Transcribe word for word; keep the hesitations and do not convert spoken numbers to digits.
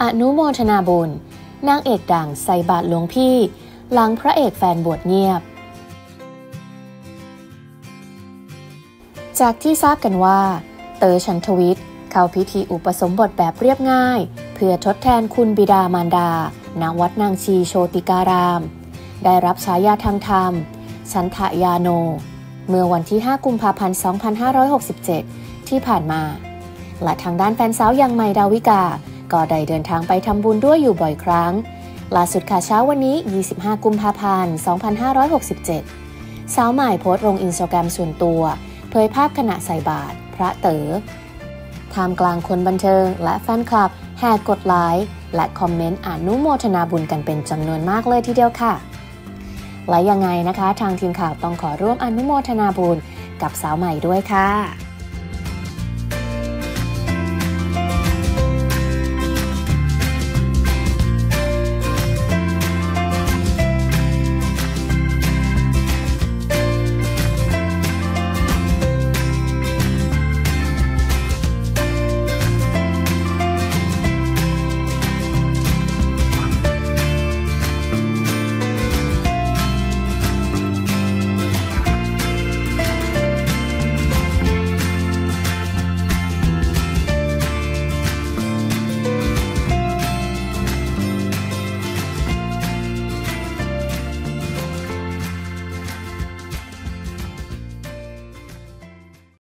อนุโมทนาบุญนางเอกดังใส่บาตรหลวงพี่หลังพระเอกแฟนบวชเงียบจากที่ทราบกันว่าเต๋อ ฉันทวิทย์เข้าพิธีอุปสมบทแบบเรียบง่ายเพื่อทดแทนคุณบิดามารดาณวัดนางชีโชติการามได้รับฉายาทางธรรมชันทยาโนเมื่อวันที่ห้ากุมภาพันธ์สองพันห้าร้อยหกสิบเจ็ดที่ผ่านมาและทางด้านแฟนสาวอย่างใหม่ดาวิกาก็ได้เดินทางไปทำบุญด้วยอยู่บ่อยครั้งล่าสุดค่ะเช้าวันนี้ยี่สิบห้ากุมภาพันธ์สองพันห้าร้อยหกสิบเจ็ดสาวใหม่โพสต์ลงอินสตาแกรมส่วนตัวเผยภาพขณะใส่บาตรพระเต๋อท่ามกลางคนบันเทิงและแฟนคลับแห่กดไลค์และคอมเมนต์อนุโมทนาบุญกันเป็นจำนวนมากเลยทีเดียวค่ะและยังไงนะคะทางทีมข่าวต้องขอร่วมอนุโมทนาบุญกับสาวใหม่ด้วยค่ะ